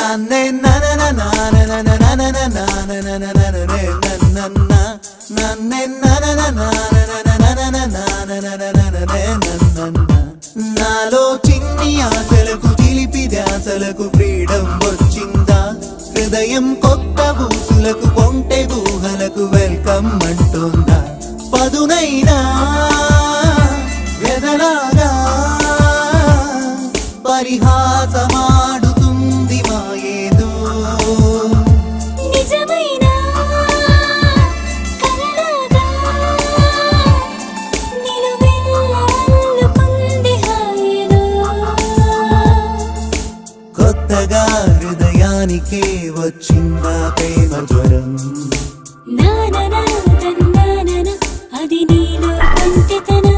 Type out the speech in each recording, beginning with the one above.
నాలో చిన్ని ఆశలకు చిలిపి ధ్యాసలకు ఫ్రీడమ్ వచ్చిందా హృదయం కొత్త ఊసులకు కొంటె ఊహలకు వెల్కమ్ అంటుందా పదునైనా వెదలాగా పరిహాసమాడుతుంది మాయేదో నిజమైన కలలాగా నిలువెల్లాలుకుంది హాయేదో కొత్తగా హృదయానికే వచ్చిందా ప్రేమ జ్వరం నాననా తన్నాననా అది నీలో కొంటెతనం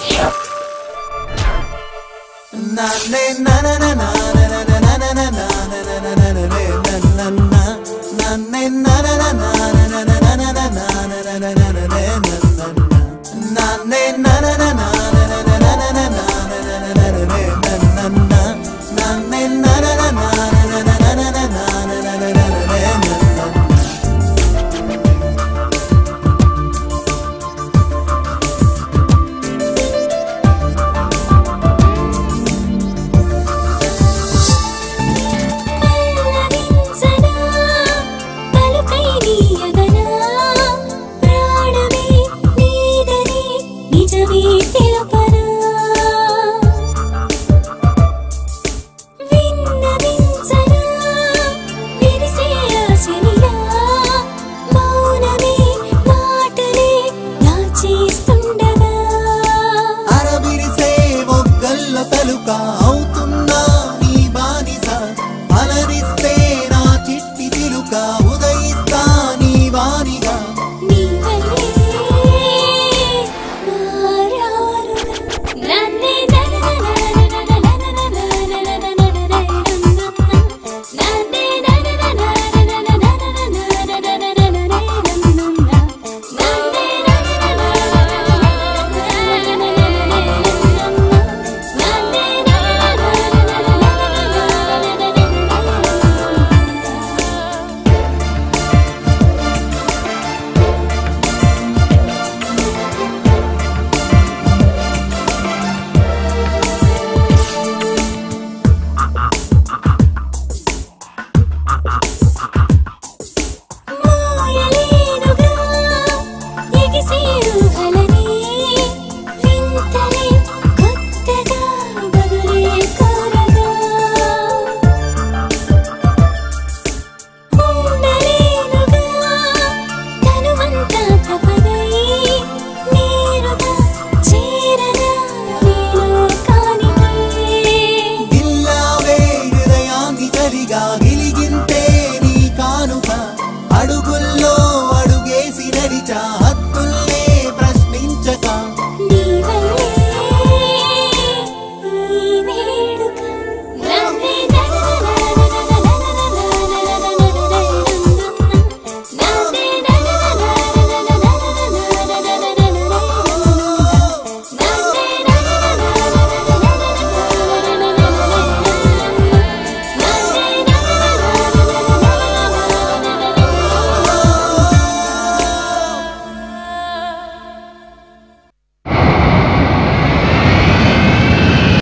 నాన్నే నాననా నాననా నాననా నాననా నాననే నన్నన్నా నాన్నే నాననా నాననా నాననా నాననా నాననే నన్నన్నా నాన్నే నాననా